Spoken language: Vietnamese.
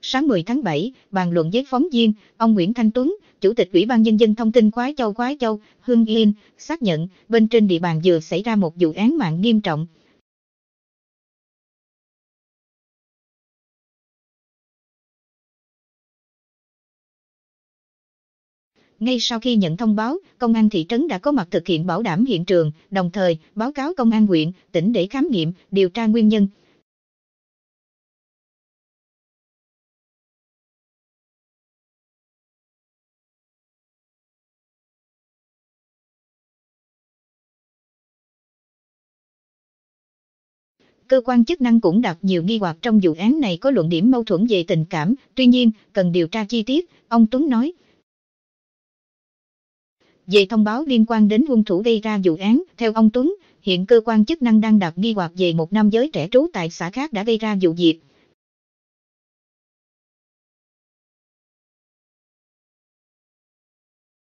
Sáng 10 tháng 7, bàn luận với phóng viên, ông Nguyễn Thanh Tuấn, Chủ tịch Ủy ban Nhân dân thông tin Khoái Châu, Hưng Yên, xác nhận bên trên địa bàn vừa xảy ra một vụ án mạng nghiêm trọng. Ngay sau khi nhận thông báo, công an thị trấn đã có mặt thực hiện bảo đảm hiện trường, đồng thời báo cáo công an huyện, tỉnh để khám nghiệm, điều tra nguyên nhân. Cơ quan chức năng cũng đặt nhiều nghi hoặc trong vụ án này, có luận điểm mâu thuẫn về tình cảm, tuy nhiên, cần điều tra chi tiết, ông Tuấn nói. Về thông báo liên quan đến hung thủ gây ra vụ án, theo ông Tuấn, hiện cơ quan chức năng đang đặt nghi hoặc về một nam giới trẻ trú tại xã khác đã gây ra vụ việc.